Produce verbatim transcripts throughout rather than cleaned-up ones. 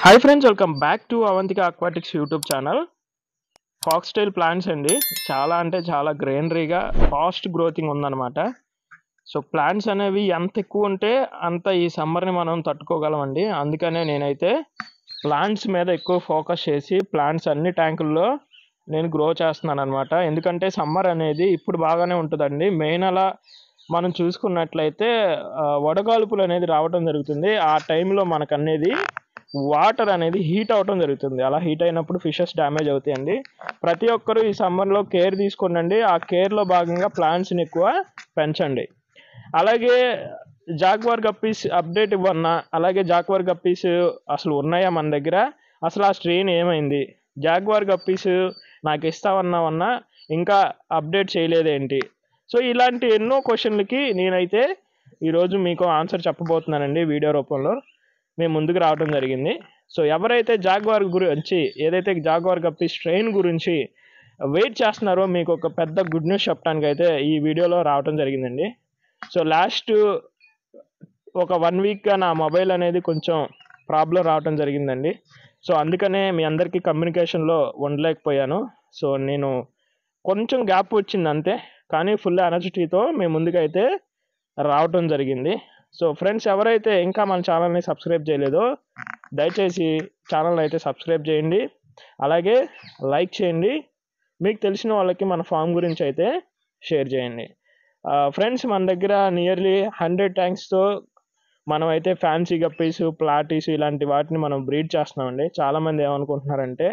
Hi friends, welcome back to Avantika aquatics YouTube channel. Foxtail plants అండి. చాలా అంటే చాలా గ్రీనరీగా ఫాస్ట్ గ్రోతింగ్ ఉందన్నమాట. సో ప్లాంట్స్ అనేవి ఎంత ఎక్కువ ఉంటే అంత ఈ సమ్మర్ని మనం తట్టుకోగలమండి. అందుకనే నేనైతే ప్లాంట్స్ మీద ఎక్కువ ఫోకస్ చేసి ప్లాంట్స్ అన్ని ట్యాంకుల్లో నేను గ్రో చేస్తున్నాను అనమాట. ఎందుకంటే సమ్మర్ అనేది ఇప్పుడు బాగానే ఉంటుందండి. మే నెల మనం చూసుకున్నట్లయితే వడగాల్పులు అనేది రావడం జరుగుతుంది. ఆ టైంలో మనకు అనేది వాటర్ అనేది హీట్ అవటం జరుగుతుంది. అలా హీట్ అయినప్పుడు ఫిషెస్ డ్యామేజ్ అవుతాయండి. ప్రతి ఒక్కరూ ఈ సమ్మర్లో కేర్ తీసుకోండి. ఆ కేర్లో భాగంగా ప్లాంట్స్ని ఎక్కువ పెంచండి. అలాగే జాగ్వార్ గప్పీస్ అప్డేట్ ఇవ్వన్నా, అలాగే జాగ్వార్ గప్పీస్ అసలు ఉన్నాయా మన దగ్గర, అసలు ఆ స్ట్రెయిన్ ఏమైంది, జాగ్వార్ గప్పీస్ నాకు ఇస్తావన్నావన్నా ఇంకా అప్డేట్ చేయలేదేంటి. సో ఇలాంటి ఎన్నో క్వశ్చన్లకి నేనైతే ఈరోజు మీకు ఆన్సర్ చెప్పబోతున్నానండి. వీడియో రూపంలో మేము ముందుకు రావడం జరిగింది. సో ఎవరైతే జాగ్వార్ గురించి, ఏదైతే జాగ్వార్ గప్పీ స్ట్రెయిన్ గురించి వెయిట్ చేస్తున్నారో మీకు ఒక పెద్ద గుడ్ న్యూస్ చెప్పడానికి అయితే ఈ వీడియోలో రావడం జరిగిందండి. సో లాస్ట్ ఒక వన్ వీక్గా నా మొబైల్ అనేది కొంచెం ప్రాబ్లం రావడం జరిగిందండి. సో అందుకనే మీ అందరికీ కమ్యూనికేషన్లో ఉండలేకపోయాను. సో నేను కొంచెం గ్యాప్ వచ్చింది అంతే, కానీ ఫుల్ ఎనర్జిటీతో మేము ముందుకైతే రావటం జరిగింది. సో ఫ్రెండ్స్, ఎవరైతే ఇంకా మన ఛానల్ని సబ్స్క్రైబ్ చేయలేదో దయచేసి ఛానల్ని అయితే సబ్స్క్రైబ్ చేయండి, అలాగే లైక్ చేయండి. మీకు తెలిసిన వాళ్ళకి మన ఫామ్ గురించి అయితే షేర్ చేయండి. ఫ్రెండ్స్, మన దగ్గర నియర్లీ హండ్రెడ్ ట్యాంక్స్తో మనం అయితే ఫ్యాన్సీ గప్పీస్, ప్లాటీస్ ఇలాంటి వాటిని మనం బ్రీడ్ చేస్తున్నామండి. చాలామంది ఏమనుకుంటున్నారంటే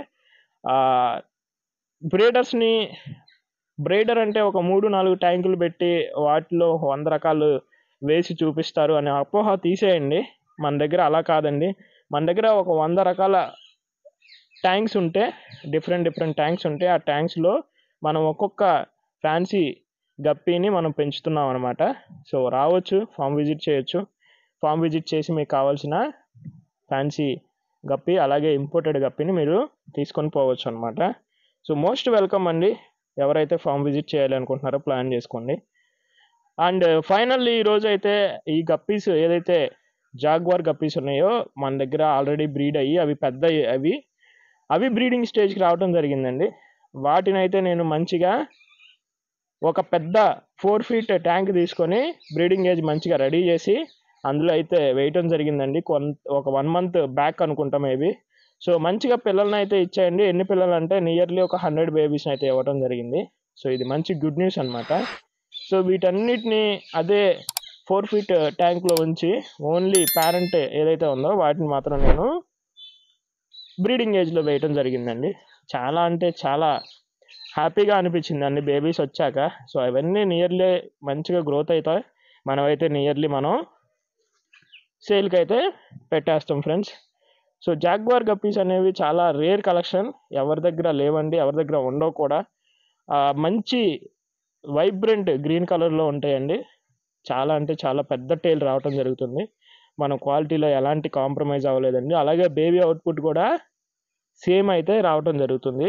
బ్రీడర్స్ని బ్రీడర్ అంటే ఒక మూడు నాలుగు ట్యాంకులు పెట్టి వాటిలో వంద రకాలు వేసి చూపిస్తారు అనే అపోహ తీసేయండి. మన దగ్గర అలా కాదండి. మన దగ్గర ఒక వంద రకాల ట్యాంక్స్ ఉంటే, డిఫరెంట్ డిఫరెంట్ ట్యాంక్స్ ఉంటే ఆ ట్యాంక్స్లో మనం ఒక్కొక్క ఫ్యాన్సీ గప్పీని మనం పెంచుతున్నాం అనమాట. సో రావచ్చు, ఫామ్ విజిట్ చేయొచ్చు. ఫామ్ విజిట్ చేసి మీకు కావాల్సిన ఫ్యాన్సీ గప్పీ అలాగే ఇంపోర్టెడ్ గప్పీని మీరు తీసుకొని పోవచ్చు అనమాట. సో మోస్ట్ వెల్కమ్ అండి. ఎవరైతే ఫామ్ విజిట్ చేయాలి అనుకుంటున్నారో ప్లాన్ చేసుకోండి. అండ్ ఫైనల్లీ ఈరోజు అయితే ఈ గప్పీస్ ఏదైతే జాగ్వార్ గప్పీస్ ఉన్నాయో మన దగ్గర ఆల్రెడీ బ్రీడ్ అయ్యి అవి పెద్ద అవి అవి బ్రీడింగ్ స్టేజ్కి రావడం జరిగిందండి. వాటినైతే నేను మంచిగా ఒక పెద్ద ఫోర్ ఫీట్ ట్యాంక్ తీసుకొని బ్రీడింగ్ ఏజ్ మంచిగా రెడీ చేసి అందులో అయితే వేయటం జరిగిందండి. కొంత ఒక వన్ మంత్ బ్యాక్ అనుకుంటాం మేబీ. సో మంచిగా పిల్లల్ని అయితే ఇచ్చేయండి. ఎన్ని పిల్లలు అంటే నియర్లీ ఒక హండ్రెడ్ బేబీస్ని అయితే ఇవ్వడం జరిగింది. సో ఇది మంచి గుడ్ న్యూస్ అనమాట. సో వీటన్నిటిని అదే ఫోర్ ఫీట్ ట్యాంక్లో ఉంచి ఓన్లీ పేరెంట్ ఏదైతే ఉందో వాటిని మాత్రం నేను బ్రీడింగ్ ఏజ్లో వేయటం జరిగిందండి. చాలా అంటే చాలా హ్యాపీగా అనిపించింది అన్ని బేబీస్ వచ్చాక. సో అవన్నీ నియర్లీ మంచిగా గ్రోత్ అవుతాయి. మనమైతే నియర్లీ మనం సేల్కి అయితే పెట్టేస్తాం ఫ్రెండ్స్. సో జాగ్వార్ గప్పీస్ అనేవి చాలా రేర్ కలెక్షన్, ఎవరి దగ్గర లేవండి, ఎవరి దగ్గర ఉండవు కూడా. మంచి వైబ్రెంట్ గ్రీన్ కలర్లో ఉంటాయండి. చాలా అంటే చాలా పెద్ద టైల్ రావటం జరుగుతుంది. మన క్వాలిటీలో ఎలాంటి కాంప్రమైజ్ అవ్వలేదండి. అలాగే బేబీ అవుట్పుట్ కూడా సేమ్ అయితే రావటం జరుగుతుంది.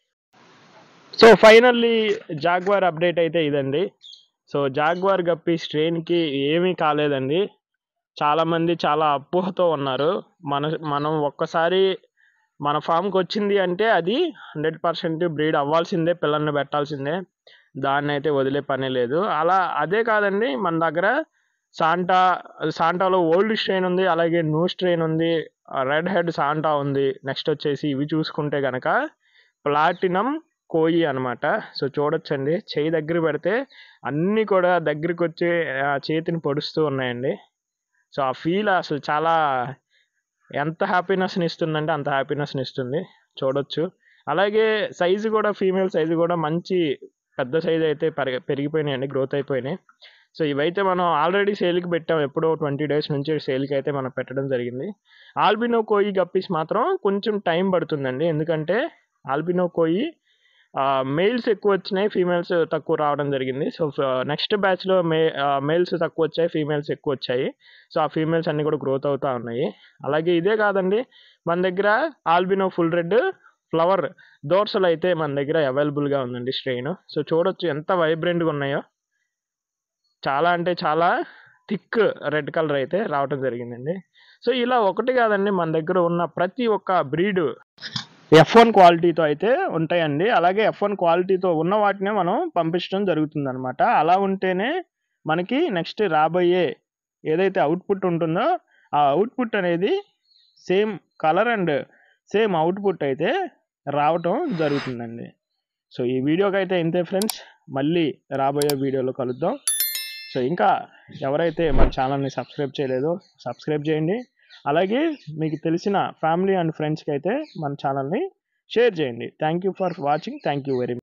సో ఫైనల్లీ జాగ్వార్ అప్డేట్ అయితే ఇదండి. సో జాగ్వార్ గప్పీ స్ట్రెయిన్కి ఏమీ కాలేదండి. చాలామంది చాలా అపోహతో ఉన్నారు. మన మనం ఒక్కసారి మన ఫామ్కి వచ్చింది అంటే అది హండ్రెడ్ పర్సెంట్ బ్రీడ్ అవ్వాల్సిందే, పిల్లల్ని పెట్టాల్సిందే, దాన్ని అయితే వదిలే పనే లేదు. అలా అదే కాదండి, మన దగ్గర సాంటా సాంటాలో ఓల్డ్ స్ట్రెయిన్ ఉంది, అలాగే న్యూ స్ట్రెయిన్ ఉంది, రెడ్ హెడ్ సాంటా ఉంది. నెక్స్ట్ వచ్చేసి ఇవి చూసుకుంటే కనుక ప్లాటినం కోయి అనమాట. సో చూడొచ్చండి, చేయి దగ్గర పెడితే అన్నీ కూడా దగ్గరికి వచ్చి చేతిని పొడుస్తూ ఉన్నాయండి. సో ఆ ఫీల్ అసలు చాలా ఎంత హ్యాపీనెస్ని ఇస్తుందంటే అంత హ్యాపీనెస్ని ఇస్తుంది, చూడొచ్చు. అలాగే సైజు కూడా, ఫీమేల్ సైజు కూడా మంచి పెద్ద సైజు అయితే పెరిగి పెరిగిపోయినాయండి, గ్రోత్ అయిపోయినాయి. సో ఇవైతే మనం ఆల్రెడీ సేల్కి పెట్టాం, ఎప్పుడో ట్వంటీ డేస్ నుంచి సేల్కి అయితే మనం పెట్టడం జరిగింది. ఆల్బినో కోయి గప్పీస్ మాత్రం కొంచెం టైం పడుతుందండి. ఎందుకంటే ఆల్బినో కోయి మేల్స్ ఎక్కువ వచ్చినాయి, ఫీమేల్స్ తక్కువ రావడం జరిగింది. సో నెక్స్ట్ బ్యాచ్లో మే మేల్స్ తక్కువ వచ్చాయి, ఫీమేల్స్ ఎక్కువ వచ్చాయి. సో ఆ ఫీమేల్స్ అన్నీ కూడా గ్రోత్ అవుతూ ఉన్నాయి. అలాగే ఇదే కాదండి, మన దగ్గర ఆల్బినో ఫుల్ రెడ్ ఫ్లవర్ దోర్సలు అయితే మన దగ్గర అవైలబుల్గా ఉందండి స్ట్రెయిన్. సో చూడొచ్చు ఎంత వైబ్రెంట్గా ఉన్నాయో. చాలా అంటే చాలా థిక్ రెడ్ కలర్ అయితే రావటం జరిగిందండి. సో ఇలా ఒకటి కాదండి, మన దగ్గర ఉన్న ప్రతి ఒక్క బ్రీడ్ ఎఫ్ వన్ క్వాలిటీతో అయితే ఉంటాయండి. అలాగే ఎఫ్ వన్ క్వాలిటీతో ఉన్న వాటినే మనం పంపించడం జరుగుతుందనమాట. అలా ఉంటేనే మనకి నెక్స్ట్ రాబోయే ఏదైతే అవుట్పుట్ ఉంటుందో ఆ అవుట్పుట్ అనేది same colour and same output అయితే రావటం జరుగుతుందండి. సో ఈ వీడియోకి అయితే ఇంతే ఫ్రెండ్స్, మళ్ళీ రాబోయే వీడియోలో కలుద్దాం. సో ఇంకా ఎవరైతే మన ఛానల్ని సబ్స్క్రైబ్ చేయలేదో సబ్స్క్రైబ్ చేయండి. అలాగే మీకు తెలిసిన ఫ్యామిలీ అండ్ ఫ్రెండ్స్కి అయితే మన ఛానల్ని షేర్ చేయండి. Thank you for watching. Thank you very much.